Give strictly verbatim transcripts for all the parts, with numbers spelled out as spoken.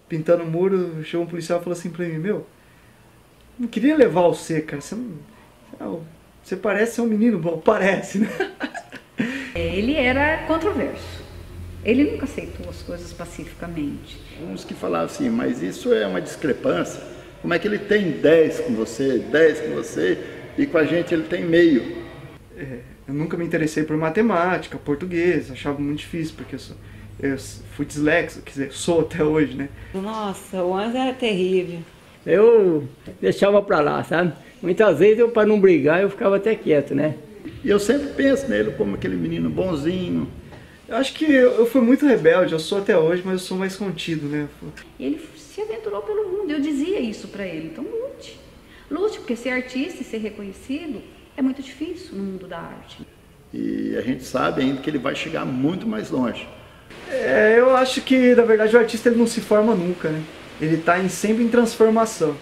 pintando o muro, chegou um policial e falou assim pra mim, meu, não queria levar você, cara, você não... Você parece ser um menino bom, parece, né? Ele era controverso. Ele nunca aceitou as coisas pacificamente. Uns que falavam assim, mas isso é uma discrepância. Como é que ele tem dez com você, dez com você, e com a gente ele tem meio? É, eu nunca me interessei por matemática, português, achava muito difícil, porque eu, sou, eu fui dislexo, quer dizer, sou até hoje, né? Nossa, o Anjo era terrível. Eu deixava pra lá, sabe? Muitas vezes, eu, para não brigar, eu ficava até quieto, né? E eu sempre penso nele como aquele menino bonzinho. Eu acho que eu, eu fui muito rebelde, eu sou até hoje, mas eu sou mais contido, né? Ele se aventurou pelo mundo, eu dizia isso pra ele, então lute. Lute, porque ser artista e ser reconhecido é muito difícil no mundo da arte. E a gente sabe ainda que ele vai chegar muito mais longe. É, eu acho que, na verdade, o artista ele não se forma nunca, né? Ele tá em, sempre em transformação.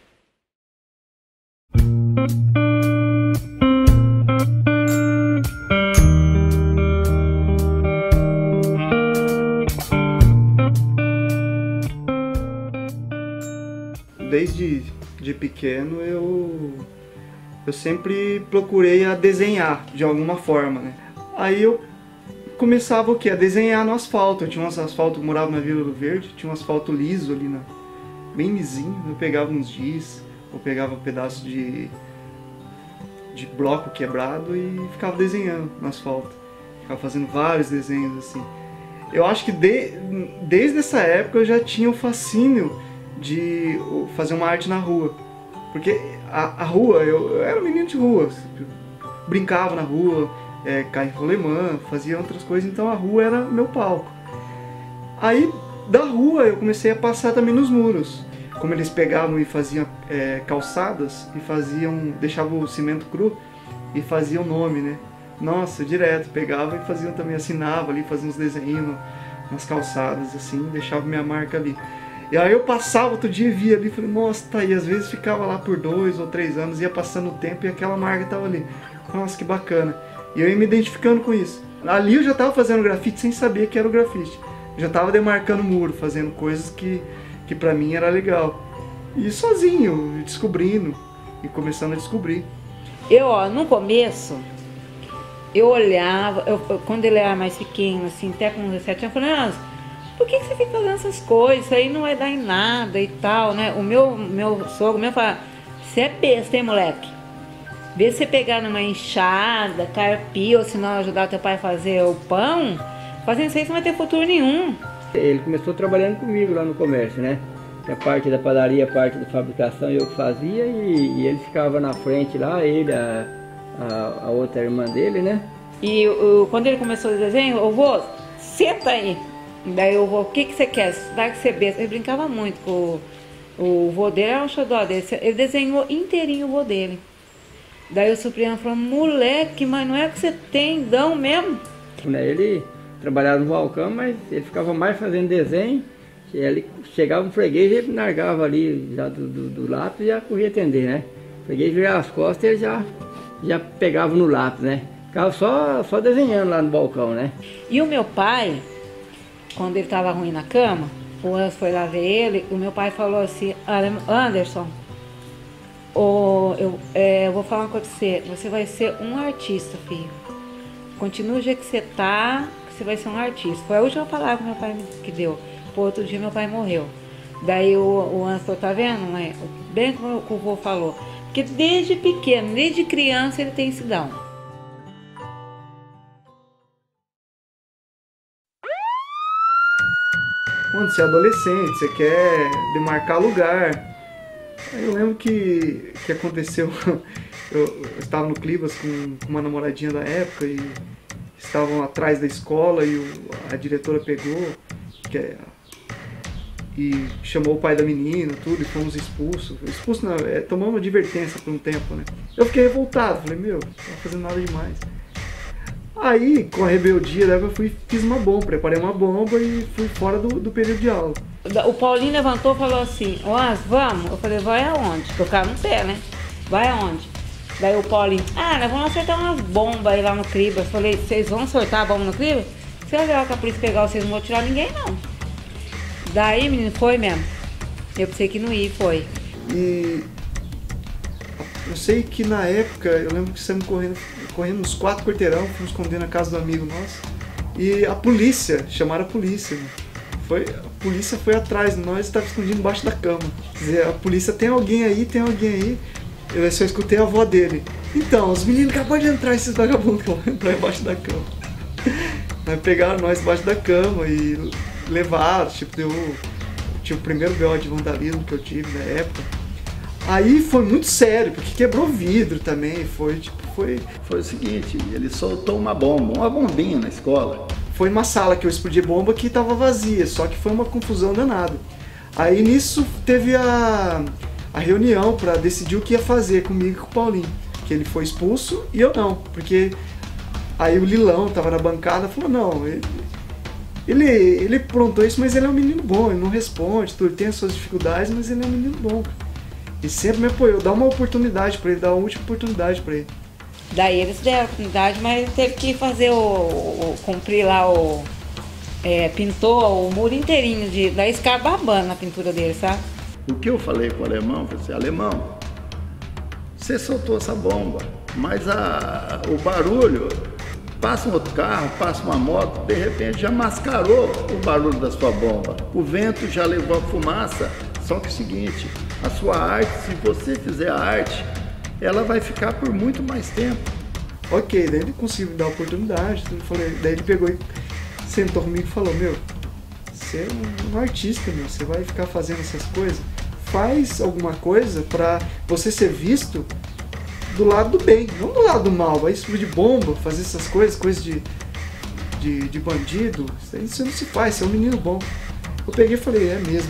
Desde de pequeno eu, eu sempre procurei a desenhar de alguma forma, né? Aí eu começava o quê? A desenhar no asfalto. Eu tinha um asfalto, eu morava na Vila do Verde, tinha um asfalto liso ali, na, bem lisinho. Eu pegava uns giz, eu pegava um pedaço de, de bloco quebrado e ficava desenhando no asfalto. Ficava fazendo vários desenhos assim. Eu acho que de, desde essa época eu já tinha o fascínio de fazer uma arte na rua, porque a, a rua, eu, eu era um menino de rua, brincava na rua, é, carro rolemã, fazia outras coisas, então a rua era meu palco. Aí da rua eu comecei a passar também nos muros, como eles pegavam e faziam é, calçadas e faziam, deixavam o cimento cru e faziam o nome, né? Nossa, direto, pegava e faziam também, assinava ali, fazia uns desenhos nas calçadas assim, deixava minha marca ali. E aí eu passava outro dia e via ali, falei, nossa, tá aí, às vezes ficava lá por dois ou três anos, ia passando o tempo e aquela marca tava ali. Nossa, que bacana. E eu ia me identificando com isso. Ali eu já tava fazendo grafite sem saber que era o grafite. Eu já tava demarcando muro, fazendo coisas que, que pra mim era legal. E sozinho, descobrindo, e começando a descobrir. Eu, ó, no começo, eu olhava, eu, eu, quando ele era mais pequeno, assim, até com dezessete anos, eu falei, nossa, por que, que você fica fazendo essas coisas? Isso aí não vai dar em nada e tal, né? O meu, meu sogro meu fala, você é besta, hein, moleque? Vê se você pegar numa enxada, carpir, ou se não ajudar teu pai a fazer o pão, fazendo isso aí você não vai ter futuro nenhum. Ele começou trabalhando comigo lá no comércio, né? A parte da padaria, a parte da fabricação eu que fazia e, e ele ficava na frente lá, ele, a, a, a outra irmã dele, né? E o, quando ele começou o desenho, eu vou, senta aí. Daí eu vou, o que que você quer? Dá que você besta. Ele brincava muito com o, o vô dele, era um xodó dele. Ele desenhou inteirinho o vô dele. Daí o Supriano falou, moleque, mas não é que você tem dão mesmo? Ele trabalhava no balcão, mas ele ficava mais fazendo desenho. E ele chegava um freguês e ele largava ali já do, do, do lápis e já corria atender, né? O freguês virava as costas e ele já, já pegava no lápis, né? Ficava só, só desenhando lá no balcão, né? E o meu pai, quando ele estava ruim na cama, o Anderson foi lá ver ele, o meu pai falou assim, Anderson, oh, eu, é, eu vou falar uma coisa pra você, você vai ser um artista, filho. Continua o jeito que você tá, que você vai ser um artista. Foi a última palavra que meu pai que deu. Por outro dia meu pai morreu. Daí o, o Anderson falou, tá vendo, mãe? Bem como o vô falou. Porque desde pequeno, desde criança ele tem esse dom. Quando você é adolescente, você quer demarcar lugar. Aí eu lembro que, que aconteceu, eu, eu estava no Clibas com, com uma namoradinha da época e estavam atrás da escola e o, a diretora pegou que é, e chamou o pai da menina, tudo, e fomos expulsos. Expulsos não, é, tomamos uma advertência por um tempo, né? Eu fiquei revoltado, falei, meu, não tá fazendo nada demais. Aí, com a rebeldia, eu fui, fiz uma bomba, preparei uma bomba e fui fora do, do período de aula. O Paulinho levantou e falou assim, Oás, vamos? Eu falei, vai aonde? Porque eu ficava no pé, né? Vai aonde? Daí o Paulinho, ah, nós vamos acertar umas bombas aí lá no Cribas. Eu falei, vocês vão soltar a bomba no Cribas? Se eu levar que a polícia pegar vocês, não vou tirar ninguém, não. Daí, menino, foi mesmo. Eu pensei que não ia, foi. E eu sei que na época, eu lembro que saímos correndo, correndo uns quatro quarteirão, fomos esconder na casa do amigo nosso. E a polícia, chamaram a polícia. Foi, a polícia foi atrás de nós e estava escondido embaixo da cama. Quer dizer, a polícia, tem alguém aí, tem alguém aí. Eu só escutei a avó dele. Então, os meninos acabaram de entrar, esses vagabundos que vão entrar embaixo da cama. Mas pegaram nós embaixo da cama e levaram, tipo, deu tipo, o primeiro B O de vandalismo que eu tive na época. Aí foi muito sério, porque quebrou vidro também, foi tipo, foi... Foi o seguinte, ele soltou uma bomba, uma bombinha na escola. Foi numa sala que eu explodi bomba que estava vazia, só que foi uma confusão danada. Aí nisso teve a, a reunião para decidir o que ia fazer comigo e com o Paulinho. Que ele foi expulso e eu não, porque aí o Lilão tava na bancada e falou, não, ele, ele, ele aprontou isso, mas ele é um menino bom, ele não responde, tudo, tem as suas dificuldades, mas ele é um menino bom. E sempre me apoiou, dá uma oportunidade para ele, dá uma última oportunidade para ele. Daí eles deram a oportunidade, mas ele teve que fazer o, o cumprir lá o... É, pintou o muro inteirinho, de, daí escarbabando na pintura dele, sabe? O que eu falei com o alemão, eu falei assim, alemão, você soltou essa bomba, mas a, o barulho, passa um outro carro, passa uma moto, de repente já mascarou o barulho da sua bomba. O vento já levou a fumaça, só que é o seguinte, a sua arte, se você fizer a arte, ela vai ficar por muito mais tempo. Ok, daí ele conseguiu me dar a oportunidade, falei, daí ele pegou e sentou comigo e falou, meu, você é um, um artista, meu, você vai ficar fazendo essas coisas? Faz alguma coisa pra você ser visto do lado do bem, não do lado do mal. Vai explodir bomba, fazer essas coisas, coisas de, de, de bandido, isso aí você não se faz, você é um menino bom. Eu peguei e falei, é mesmo.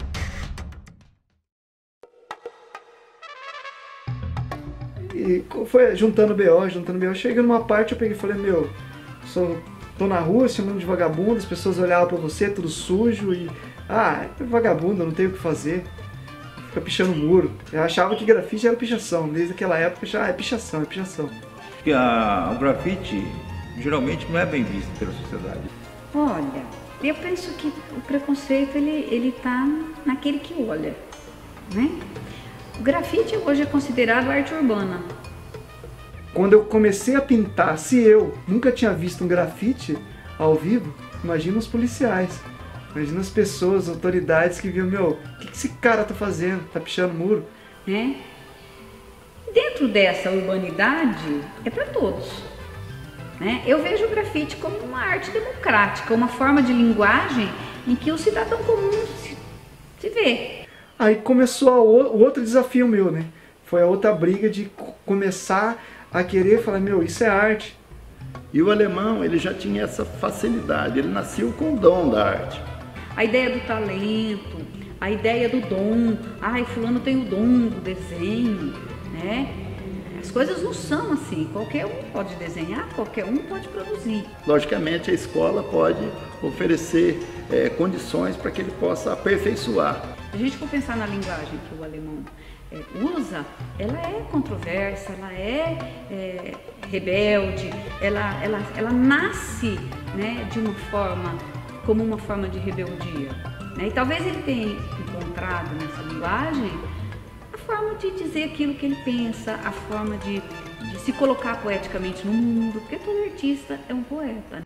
E foi juntando B O, juntando B O, chega numa parte eu peguei e falei, meu, sou, tô na rua chamando de vagabundo, as pessoas olhavam pra você, tudo sujo e... Ah, é vagabundo, não tenho o que fazer. Fica pichando o muro. Eu achava que grafite era pichação, desde aquela época já ah, é pichação, é pichação. Porque a, o grafite geralmente não é bem visto pela sociedade. Olha, eu penso que o preconceito ele ele tá naquele que olha, né? O grafite hoje é considerado arte urbana. Quando eu comecei a pintar, se eu nunca tinha visto um grafite ao vivo, imagina os policiais. Imagina as pessoas, as autoridades que viam, meu, o que esse cara tá fazendo? Tá pichando muro? Né? Dentro dessa urbanidade, é para todos. Né? Eu vejo o grafite como uma arte democrática, uma forma de linguagem em que o cidadão comum se, se vê. Aí começou a, o outro desafio meu, né? Foi a outra briga de começar a querer falar, meu, isso é arte. E o alemão, ele já tinha essa facilidade, ele nasceu com o dom da arte. A ideia do talento, a ideia do dom, ai, fulano tem o dom do desenho, né? As coisas não são assim, qualquer um pode desenhar, qualquer um pode produzir. Logicamente a escola pode oferecer é, condições para que ele possa aperfeiçoar. Se a gente for pensar na linguagem que o alemão é, usa, ela é controversa, ela é, é rebelde, ela, ela, ela nasce, né, de uma forma, como uma forma de rebeldia. Né? E talvez ele tenha encontrado nessa linguagem a forma de dizer aquilo que ele pensa, a forma de, de se colocar poeticamente no mundo, porque todo artista é um poeta.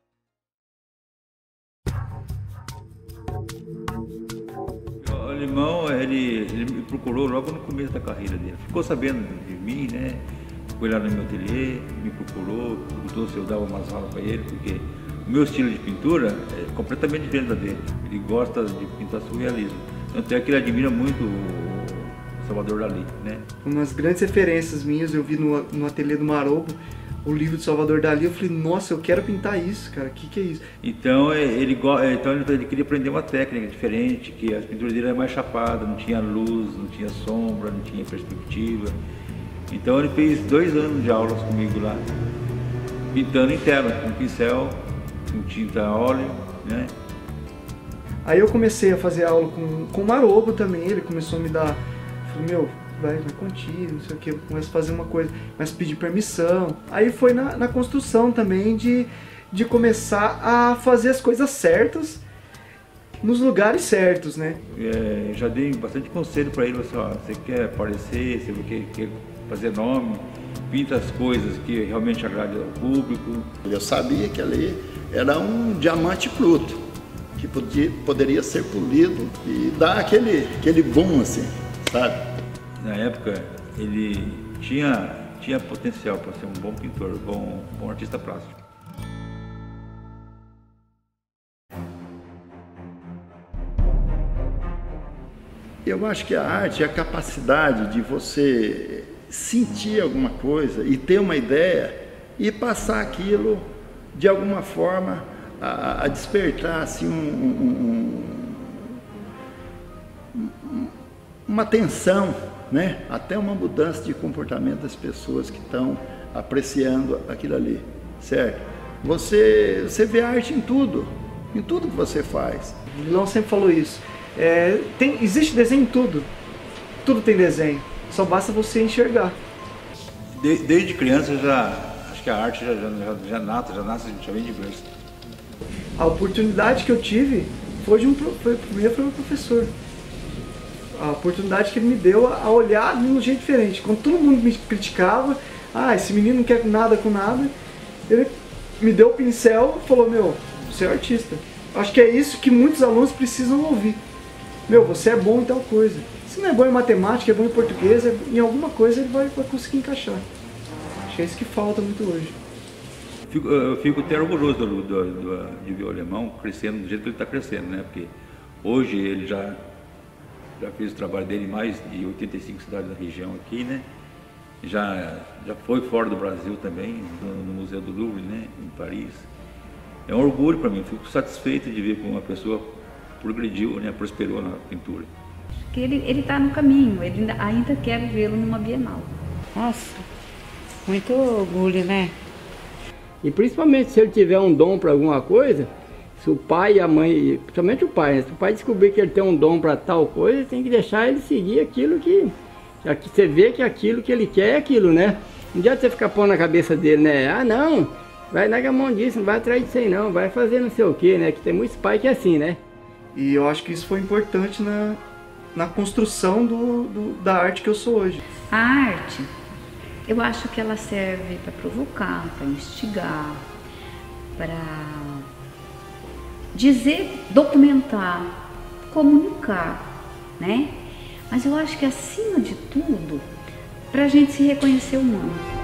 O alemão, ele, ele me procurou logo no começo da carreira dele. Ficou sabendo de mim, né? Foi lá no meu ateliê, me procurou, perguntou se eu dava umas aulas para ele, porque o meu estilo de pintura é completamente diferente da dele. Ele gosta de pintar surrealismo. Tanto é que ele admira muito o Salvador Dalí, né? Umas grandes referências minhas, eu vi no, no ateliê do Marobo, o livro de Salvador Dalí, eu falei, nossa, eu quero pintar isso, cara, o que que é isso? Então ele, então ele queria aprender uma técnica diferente, que as pinturas dele eram mais chapadas, não tinha luz, não tinha sombra, não tinha perspectiva. Então ele fez dois anos de aulas comigo lá, pintando em tela, com pincel, com tinta a óleo, né? Aí eu comecei a fazer aula com, com o Marobo também, ele começou a me dar, falei, meu, vai, vai contigo, não sei o que, eu começo a fazer uma coisa, mas pedir permissão. Aí foi na, na construção também de, de começar a fazer as coisas certas nos lugares certos, né? É, já dei bastante conselho para ele, assim, ó, você quer aparecer, você quer, quer fazer nome, pinta as coisas que realmente agradam ao público. Eu sabia que ali era um diamante bruto, que podia, poderia ser polido e dar aquele, aquele boom assim, sabe? Na época ele tinha, tinha potencial para ser um bom pintor, um bom, um bom artista plástico. Eu acho que a arte é a capacidade de você sentir alguma coisa e ter uma ideia e passar aquilo de alguma forma a, a despertar assim, um, um, um, uma tensão, né? Até uma mudança de comportamento das pessoas que estão apreciando aquilo ali, certo? Você, você vê arte em tudo, em tudo que você faz. O Milão sempre falou isso. É, tem, existe desenho em tudo, tudo tem desenho, só basta você enxergar. De, desde criança já, acho que a arte já, já, já, já nasce, já nasce, já vem de berço. A oportunidade que eu tive foi de um, foi, primeiro foi um professor. A oportunidade que ele me deu a olhar de um jeito diferente. Quando todo mundo me criticava, ah, esse menino não quer nada com nada, ele me deu o pincel e falou, meu, você é artista. Acho que é isso que muitos alunos precisam ouvir. Meu, você é bom em tal coisa. Se não é bom em matemática, é bom em português, é, em alguma coisa ele vai, vai conseguir encaixar. Acho que é isso que falta muito hoje. Fico, eu fico até orgulhoso do, do, do, de ver o alemão crescendo do jeito que ele está crescendo, né? Porque hoje ele já, já fez o trabalho dele em mais de oitenta e cinco cidades da região aqui, né? Já, já foi fora do Brasil também, no, no Museu do Louvre, né? Em Paris. É um orgulho para mim, fico satisfeito de ver como uma pessoa progrediu, né? Prosperou na pintura. Que ele ele está no caminho, ele ainda, ainda quer vê-lo numa Bienal. Nossa, muito orgulho, né? E principalmente se ele tiver um dom para alguma coisa, se o pai e a mãe, principalmente o pai, né? Se o pai descobrir que ele tem um dom para tal coisa, tem que deixar ele seguir aquilo que, que você vê que aquilo que ele quer é aquilo, né? Não adianta você ficar pondo na cabeça dele, né? Ah, não, vai na mão disso, não vai atrás disso aí não, vai fazer não sei o que, né? Que tem muitos pais que é assim, né? E eu acho que isso foi importante na, na construção do, do, da arte que eu sou hoje. A arte, eu acho que ela serve para provocar, para instigar, para dizer, documentar, comunicar, né? Mas eu acho que acima de tudo, para a gente se reconhecer humano.